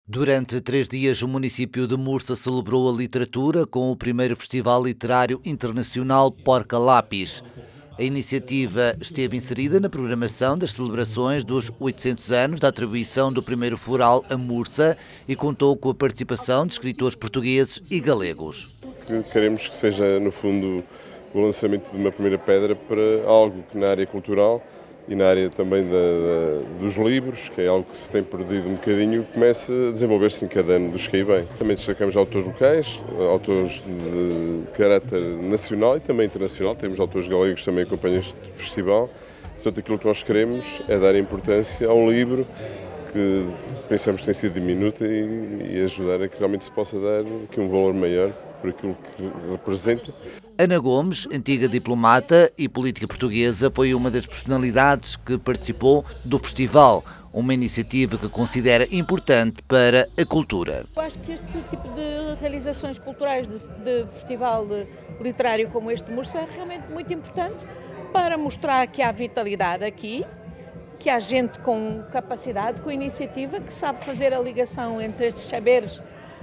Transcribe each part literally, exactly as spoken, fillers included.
Durante três dias, o município de Mursa celebrou a literatura com o primeiro Festival Literário Internacional Porca Lápis. A iniciativa esteve inserida na programação das celebrações dos oitocentos anos da atribuição do primeiro foral a Mursa e contou com a participação de escritores portugueses e galegos. Queremos que seja, no fundo, o lançamento de uma primeira pedra para algo que na área cultural e na área também da, da, dos livros, que é algo que se tem perdido um bocadinho, começa a desenvolver-se em cada ano dos que aí vem. Também destacamos autores locais, autores de caráter nacional e também internacional. Temos autores galegos também que acompanham este festival. Portanto, aquilo que nós queremos é dar importância a um livro que pensamos que tem sido diminuto e, e ajudar a que realmente se possa dar aqui um valor maior por aquilo que representa. Ana Gomes, antiga diplomata e política portuguesa, foi uma das personalidades que participou do festival, uma iniciativa que considera importante para a cultura. Eu acho que este tipo de realizações culturais de, de festival literário como este de Mursa é realmente muito importante para mostrar que há vitalidade aqui, que há gente com capacidade, com iniciativa, que sabe fazer a ligação entre estes saberes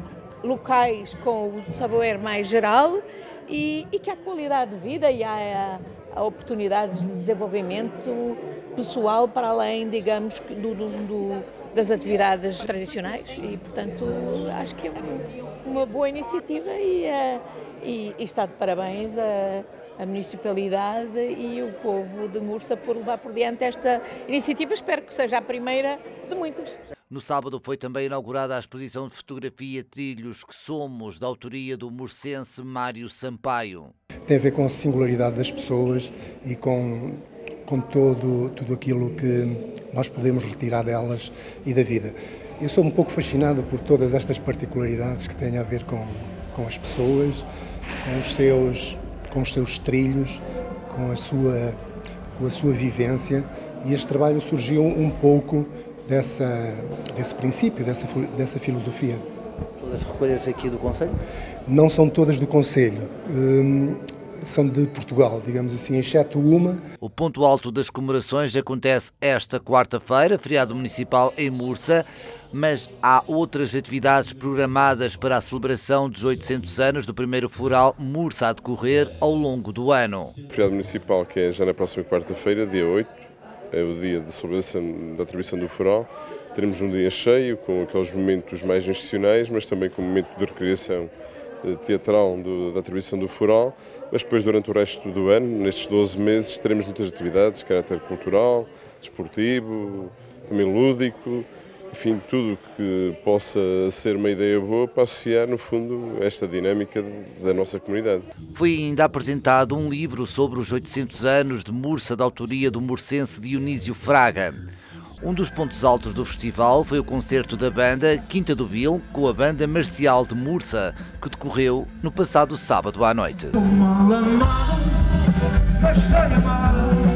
locais com o saber mais geral e, e que há qualidade de vida e há, há oportunidades de desenvolvimento pessoal para além, digamos, do, do, do, das atividades tradicionais e, portanto, acho que é uma, uma boa iniciativa e, uh, e, e está de parabéns a, a municipalidade e o povo de Mursa por levar por diante esta iniciativa. Espero que seja a primeira de muitas. No sábado foi também inaugurada a exposição de fotografia Trilhos que Somos, da autoria do mursense Mário Sampaio. Tem a ver com a singularidade das pessoas e com, com todo, tudo aquilo que nós podemos retirar delas e da vida. Eu sou um pouco fascinado por todas estas particularidades que têm a ver com, com as pessoas, com os seus, com os seus trilhos, com a sua, com a sua vivência, e este trabalho surgiu um pouco Dessa, desse princípio, dessa, dessa filosofia. Todas recolhas aqui do Conselho? Não são todas do Conselho, hum, são de Portugal, digamos assim, exceto uma. O ponto alto das comemorações acontece esta quarta-feira, feriado municipal em Mursa, mas há outras atividades programadas para a celebração dos oitocentos anos do primeiro foral Mursa a decorrer ao longo do ano. O feriado municipal, que é já na próxima quarta-feira, dia oito, é o dia de celebração da atribuição do foral. Teremos um dia cheio, com aqueles momentos mais institucionais, mas também com um momento de recreação teatral do, da atribuição do foral. Mas depois, durante o resto do ano, nestes doze meses, teremos muitas atividades de caráter cultural, desportivo, também lúdico, enfim, tudo que possa ser uma ideia boa para associar, no fundo, esta dinâmica da nossa comunidade. Foi ainda apresentado um livro sobre os oitocentos anos de Mursa, da autoria do mursense Dionísio Fraga. Um dos pontos altos do festival foi o concerto da banda Quinta do Vil com a Banda Marcial de Mursa, que decorreu no passado sábado à noite.